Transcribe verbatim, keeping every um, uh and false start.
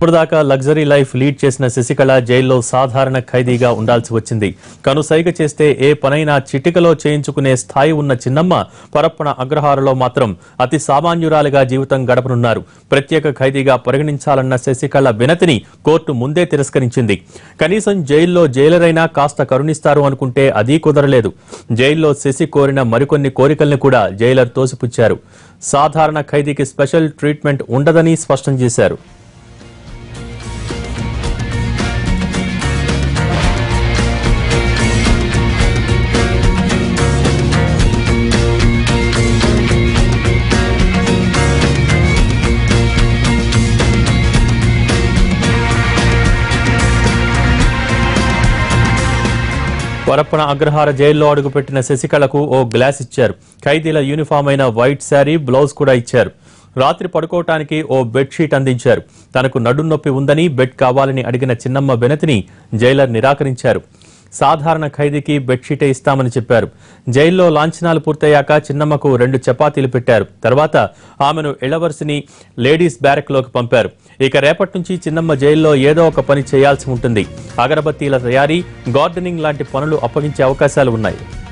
ఇప్పటిదాకా luxury life lead చేసిన శశికళ జైల్లో సాధారణ ఖైదీగా ఉండాల్సి వచ్చింది. కనుసైగ చేస్తే ఏ పనైనా చిటికలో చేయించుకునే స్థాయి ఉన్న చిన్నమ్మ పరప్పన అగ్రహారంలో మాత్రం అతి సామాన్యురాలిగా జీవితం గడపనున్నారు. ప్రత్యేక ఖైదీగా పరిగణించాలన్న శశికళ వినతిని కోర్టు ముందే తిరస్కరించింది. కనీసం జైల్లో జైలరైనా కాస్త కరుణిస్తారు అనుకుంటే అదీ కుదరలేదు. జైల్లో శశి కోరిన మరికొన్ని కోరికల్ని కూడా జైలర్ తోసిపుచ్చారు. సాధారణ ఖైదీకి స్పెషల్ ట్రీట్మెంట్ ఉండదని స్పష్టం చేశారు. పరప్పన అగ్రహార జైల్లో అడుగుపెట్టిన శశికళకు ఓ గ్లాస్ ఇచ్చారు. ఖైదీల యూనిఫామ్ అయిన వైట్ శారీ, బ్లౌజ్ కూడా ఇచ్చారు. రాత్రి పడుకోవటానికి ఓ బెడ్షీట్ అందించారు. తనకు నడున్నొప్పి ఉందని బెడ్ కావాలని అడిగిన చిన్నమ్మ వినతిని జైలర్ నిరాకరించారు. సాధారణ ఖైదీకి బెడ్షీటే ఇస్తామని చెప్పారు. జైల్లో లాంఛనాలు పూర్తయ్యాక చిన్నమ్మకు రెండు చపాతీలు పెట్టారు. తర్వాత ఆమెను ఇళ్లవలసిని లేడీస్ బ్యారక్లోకి పంపారు. ఇక రేపటి నుంచి చిన్నమ్మ జైల్లో ఏదో ఒక పని చేయాల్సి ఉంటుంది. అగరబత్తీల తయారీ, గార్డెనింగ్ లాంటి పనులు అప్పగించే అవకాశాలు ఉన్నాయి.